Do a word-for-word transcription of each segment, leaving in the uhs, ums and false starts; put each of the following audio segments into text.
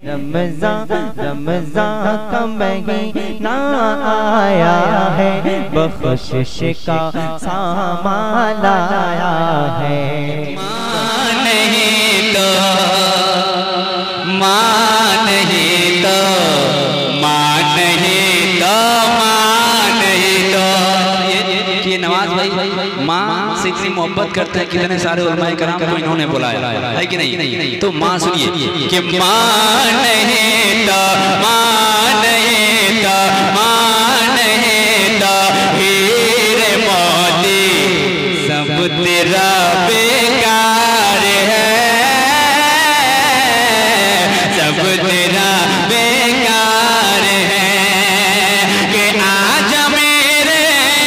रमज़ान रमज़ान का महीना आया है, बख्शिश का सामान लाया है। माँ नहीं तो माँ नहीं तो माँ नहीं तो माँ नहीं तो ये, ये नवाज भाई माँ से इतनी मोहब्बत करते हैं, कितने सारे उलमाए कराम को इन्होंने बुलाया है कि नहीं। तो माँ सुनिए कि माँ नहीं तो माँ नहीं तो माँ नहीं तो हीरे मोती सब तेरा बेकार है, सब तेरा बेकार है। कि आज मेरे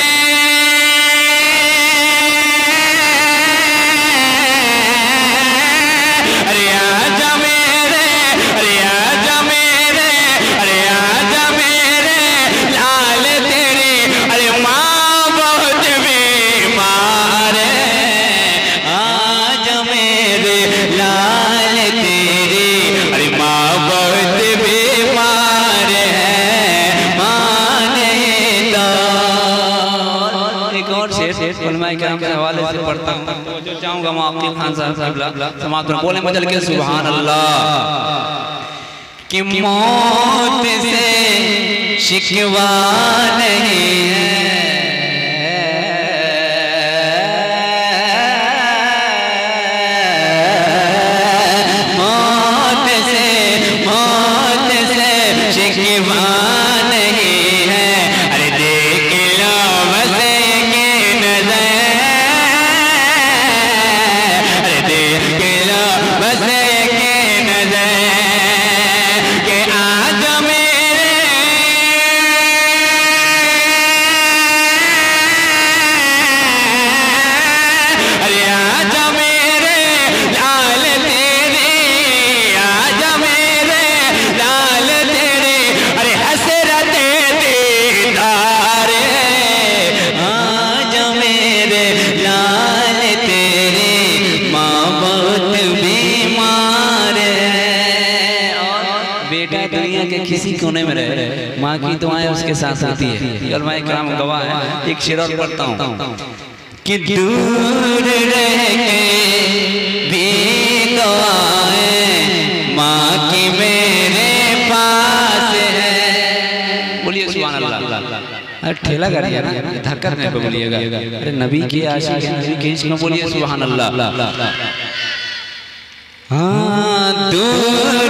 अरे आज मेरे अरे आज मेरे अरे आज मेरे लाल तेरी अरे माँ बहुत बीमार है। आज मेरे लाल तेरी अरे माँ बहुत बीमार है, माँ नहीं तो। एक और शेर उलमाए किराम के हवाले से पढ़ता हूँ, जो चाहूँगा मैं आकिब खान साहब समाप्त बोले मजल के सुभान अल्लाह। कि मौत से शिकवा नहीं है, मौत से मौत से शिकवा नहीं है। अरे देख लो बस एक नजर, अरे देख लो बस एक नजर। कि आज मेरे अरे आज मेरे लाल तेरे आज मेरे लाल तेरे अरे हसरत दीदार है। आज मेरे लाल तेरे माँ बहुत बीमार है। और बेटा दुनिया के किसी कोने में रहे, माँ की दुआएं उसके साथ होती है। और मैं किराम गवाह है। एक शेर और पढ़ता हूँ कि दूर रह के भी दुआएं माँ की मेरे पास है। बोलिए सुभान अल्लाह। अरे ठेला गाड़िए ना, धक्का नहीं पे बोलिएगा। अरे नबी की आशिक है, नबी के इश्क में बोलिए सुभान अल्लाह। हाँ दूर